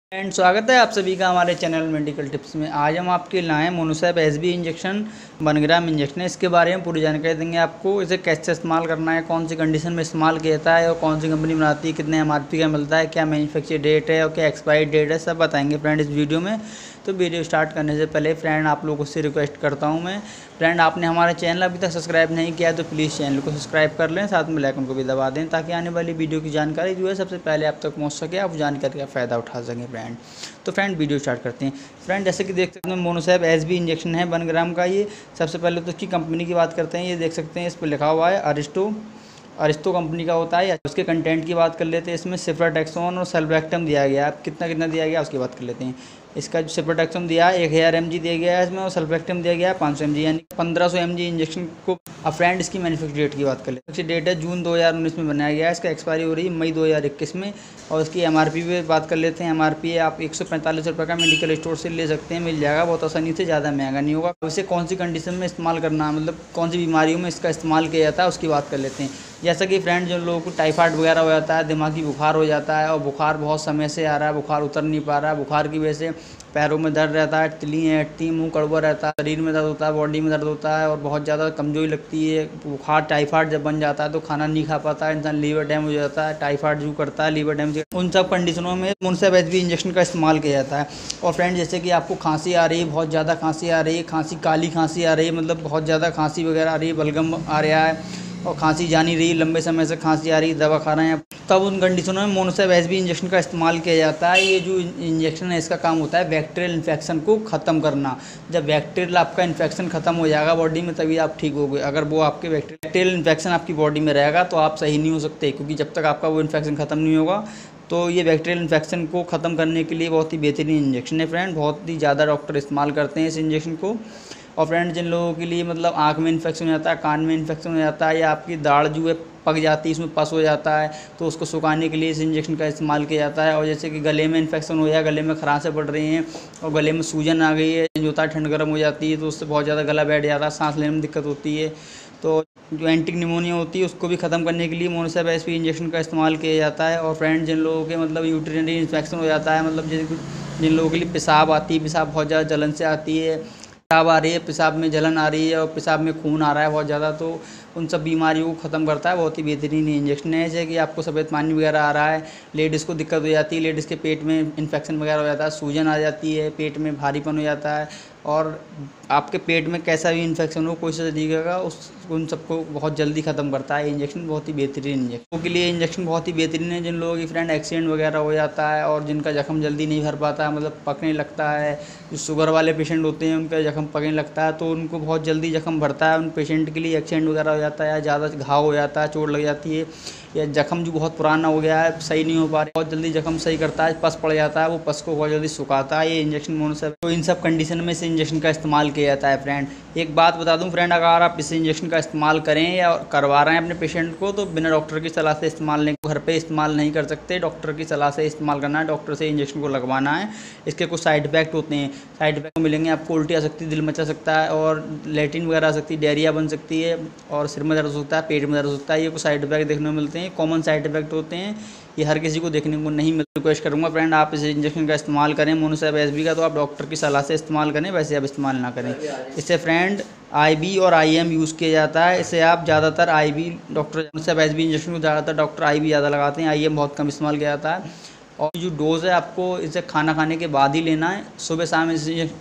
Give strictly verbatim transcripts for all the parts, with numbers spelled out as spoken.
And स्वागत है आप सभी का हमारे चैनल मेडिकल टिप्स में। आज हम आपके लाए Monocef SB injection one gram injection है। इसके बारे में पूरी जानकारी देंगे आपको। इसे कैसे इस्तेमाल करना है, कौन सी कंडीशन में इस्तेमाल किया जाता है और कौन सी कंपनी बनाती है, कितने एमआरपी का मिलता है, क्या मैन्युफैक्चर डेट है और क्या एक्सपायरी डेट है, सब बताएंगे फ्रेंड इस वीडियो में। तो वीडियो स्टार्ट करने से पहले फ्रेंड आप लोगों से रिक्वेस्ट करता हूं मैं, फ्रेंड आपने हमारा चैनल अभी तक सब्सक्राइब नहीं किया तो प्लीज़ चैनल को सब्सक्राइब कर लें, साथ में बेल आइकन को भी दबा दें ताकि आने वाली वीडियो की जानकारी जो है सबसे पहले आप तक पहुंच सके, आप जानकारी का फ़ायदा उठा सकें फ्रेंड। तो फ्रेंड वीडियो स्टार्ट करते हैं। फ्रेंड जैसे कि देख सकते हैं मोनोसैप एसबी इंजेक्शन है वन ग्राम का। ये सबसे पहले तो इसकी कंपनी की बात करते हैं। ये देख सकते हैं इस पर लिखा हुआ है अरिस्टो अरिस्टो कंपनी का होता है। उसके कंटेंट की बात कर लेते हैं। इसमें सिफ्राटेक्सोन और सल्बैक्टम दिया गया है। कितना कितना दिया गया उसकी बात कर लेते हैं। इसका जो सिफ्राटेक्सोन दिया है एक हज़ार एम जी दिया गया है इसमें, और सल्बैक्टम दिया गया है पाँच सौ एम जी, यानी पंद्रह सौ एम जी इंजेक्शन को। अब फ्रेंड इसकी मैन्युफैक्चर डेट की बात कर लेते हैं। डेट है जून दो हज़ार उन्नीस में बनाया गया है। इसका एक्सपायरी हो रही है मई दो हज़ार इक्कीस में। और इसकी एमआरपी पे बात कर लेते हैं। एमआरपी आप एक सौ पैंतालीस रुपये का मेडिकल स्टोर से ले सकते हैं, मिल जाएगा बहुत आसानी से, ज़्यादा महंगा नहीं होगा। इसे कौन सी कंडीशन में इस्तेमाल करना है, मतलब कौन सी बीमारियों में इसका इस्तेमाल किया जाता है उसकी बात कर लेते हैं। जैसा कि फ्रेंड जिन लोगों को टाइफाइड वगैरह हो जाता है, दिमागी बुखार हो जाता है और बुखार बहुत समय से आ रहा है, बुखार उतर नहीं पा रहा है, बुखार की वजह से पैरों में दर्द रहता है, तिलियाँ हटती हैं, मुंह कड़वा रहता है, शरीर में दर्द होता है, बॉडी में दर्द होता है और बहुत ज़्यादा कमजोरी लगती है। बुखार टाइफाइड जब बन जाता है तो खाना नहीं खा पाता है इंसान, लीवर डैमेज हो जाता है, टाइफाइड जो करता है लीवर डैमेज, उन सब कंडीशनों में मोनोसैप एसबी इंजेक्शन का इस्तेमाल किया जाता है। और फ्रेंड जैसे कि आपको खांसी आ रही है, बहुत ज़्यादा खांसी आ रही है, खांसी काली खांसी आ रही है, मतलब बहुत ज़्यादा खांसी वगैरह आ रही है, बलगम आ रहा है और खांसी जा नहीं रही, लंबे समय से खांसी आ रही है, दवा खा रहे हैं, तब उन कंडीशनों में मोनोसैप एसबी इंजेक्शन का इस्तेमाल किया जाता है। ये जो इंजेक्शन है इसका काम होता है बैक्टीरियल इन्फेक्शन को ख़त्म करना। जब बैक्टीरियल आपका इन्फेक्शन ख़त्म हो जाएगा बॉडी में तभी आप ठीक होगे। अगर वो आपके बैक्टीरियल इन्फेक्शन आपकी बॉडी में रहेगा तो आप सही नहीं हो सकते, क्योंकि जब तक आपका वो इन्फेक्शन ख़त्म नहीं होगा। तो ये बैक्टीरियल इन्फेक्शन को ख़त्म करने के लिए बहुत ही बेहतरीन इंजेक्शन है फ्रेंड। बहुत ही ज़्यादा डॉक्टर इस्तेमाल करते हैं इस इंजेक्शन को। और फ्रेंड जिन लोगों के लिए मतलब आँख में इन्फेक्शन हो जाता है, कान में इन्फेक्शन हो जाता है, या आपकी दाढ़ जो है पक जाती है, इसमें पस हो जाता है, तो उसको सुखाने के लिए इस इंजेक्शन का इस्तेमाल किया जाता है। और जैसे कि गले में इन्फेक्शन हो जाए, गले में खराशें पड़ रही हैं और गले में सूजन आ गई है, जो होता है ठंड गर्म हो जाती है तो उससे बहुत ज़्यादा गला बैठ जाता है, सांस लेने में दिक्कत होती है, तो जो एंटी निमोनिया होती है उसको भी ख़त्म करने के लिए मोनोसैप एसबी इंजेक्शन का इस्तेमाल किया जाता है। और फ्रेंड जिन लोगों के मतलब यूट्रिनरी इन्फेक्शन हो जाता है, मतलब जिन जिन लोगों के लिए पेशाब आती है, पेशाब बहुत ज़्यादा जलन से आती है, पेशाब आ रही है, पेशाब में जलन आ रही है और पेशाब में खून आ रहा है बहुत ज़्यादा, तो उन सब बीमारियों को ख़त्म करता है। बहुत ही बेहतरीन इंजेक्शन है। जैसे कि आपको सफ़ेद पानी वगैरह आ रहा है, लेडीज़ को दिक्कत हो जाती है, लेडीज़ के पेट में इन्फेक्शन वगैरह हो जाता है, सूजन आ जाती है, पेट में भारीपन हो जाता है, और आपके पेट में कैसा भी इन्फेक्शन हो कोई सा तरीके का, उस उन सबको बहुत जल्दी ख़त्म करता है इंजेक्शन। बहुत ही बेहतरीन इंजेक्शन के लिए इंजेक्शन बहुत ही बेहतरीन है। जिन लोगों की फ्रेंड एक्सीडेंट वगैरह हो जाता है और जिनका जख्म जल्दी नहीं भर पाता है, मतलब पकने लगता है, जो शुगर वाले पेशेंट होते हैं उनका जख्म पकने लगता है तो उनको बहुत जल्दी जख्म भरता है। उन पेशेंट के लिए एक्सीडेंट वगैरह हो जाता है या ज़्यादा घाव हो जाता है, चोट लग जाती है, या जख्म जो बहुत पुराना हो गया है, सही नहीं हो पा रहा, बहुत जल्दी जख्म सही करता है, पस पड़ जाता है, वो पस को बहुत जल्दी सुखाता है ये इंजेक्शन मोनोसैप। तो इन सब कंडीशन में इस इंजेक्शन का इस्तेमाल किया जाता है फ्रेंड। एक बात बता दूं फ्रेंड, अगर आप इस इंजेक्शन का इस्तेमाल करें या करवा रहे हैं अपने पेशेंट को तो बिना डॉक्टर की सलाह से इस्तेमाल नहीं, घर पे इस्तेमाल नहीं कर सकते, डॉक्टर की सलाह से इस्तेमाल करना है, डॉक्टर से इंजेक्शन को लगवाना है। इसके कुछ साइड इफेक्ट होते हैं, साइड इफेक्ट मिलेंगे आपको, उल्टी आ सकती है, दिल मचा सकता है और लेटिन वगैरह आ सकती है, डायरिया बन सकती है और सिर में दर्द हो सकता है, पेट में दर्द हो सकता है। ये कुछ साइड इफेक्ट देखने को मिलते हैं, कॉमन साइड इफेक्ट होते हैं, ये हर किसी को देखने को नहीं मिलता। रिक्वेस्ट करूंगा फ्रेंड आप इस इंजेक्शन का इस्तेमाल करें मोनोसैप एसबी का, तो आप डॉक्टर की सलाह से इस्तेमाल करें, वैसे आप इस्तेमाल ना करें। इससे फ्रेंड आईबी और आईएम यूज़ किया जाता है। इसे आप ज़्यादातर IV doctor Monocef SB injection को ज़्यादातर डॉक्टर आईबी ज़्यादा लगाते हैं, आईएम बहुत कम इस्तेमाल किया जाता है। और जो डोज़ है आपको इसे खाना खाने के बाद ही लेना है, सुबह शाम इसे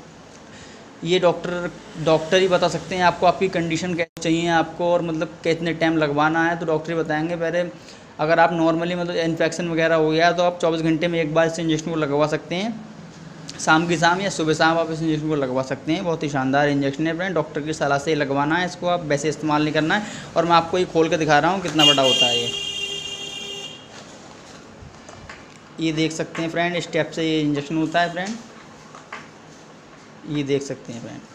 ये डॉक्टर डॉक्टर ही बता सकते हैं आपको, आपकी कंडीशन कैसे चाहिए आपको और मतलब कितने टाइम लगवाना है, तो डॉक्टर ही बताएंगे। पहले अगर आप नॉर्मली मतलब इन्फेक्शन वगैरह हो गया तो आप चौबीस घंटे में एक बार इस इंजेक्शन को लगवा सकते हैं, शाम की शाम या सुबह शाम आप इस इंजेक्शन को लगवा सकते हैं। बहुत ही शानदार इंजेक्शन है फ्रेंड, डॉक्टर की सलाह से ही लगवाना है इसको, आप वैसे इस्तेमाल नहीं करना है। और मैं आपको ये खोल के दिखा रहा हूँ कितना बड़ा होता है ये ये देख सकते हैं फ्रेंड, इस टाइप से ये इंजेक्शन होता है फ्रेंड, ये देख सकते हैं फ्रेंड,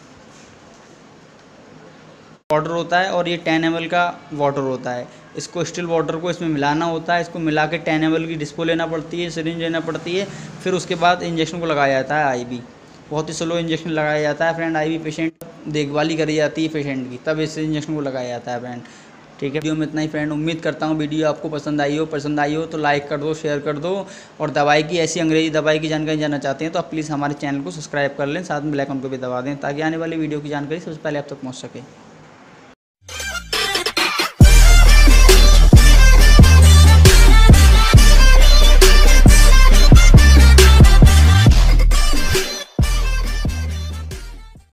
वाटर होता है और ये टेन एम एल का वाटर होता है। इसको स्टिल वाटर को इसमें मिलाना होता है, इसको मिला के टेन एम एल की डिस्पो लेना पड़ती है, सिरिंज लेना पड़ती है, फिर उसके बाद इंजेक्शन को लगाया जाता है आईबी। बहुत ही स्लो इंजेक्शन लगाया जाता है फ्रेंड, आईबी पेशेंट देखभाल ही करी जाती है पेशेंट की, तब इस इंजेक्शन को लगाया जाता है फ्रेंड। ठीक है, वीडियो में इतना ही फ्रेंड। उम्मीद करता हूँ वीडियो आपको पसंद आई हो। पसंद आई हो तो लाइक कर दो, शेयर कर दो, और दवाई की ऐसी अंग्रेजी दवाई की जानकारी जानना चाहते हैं तो आप प्लीज़ हमारे चैनल को सब्सक्राइब कर लें, साथ में बेल आइकन को भी दबा दें ताकि आने वाली वीडियो की जानकारी सबसे पहले आप तक पहुँच सके।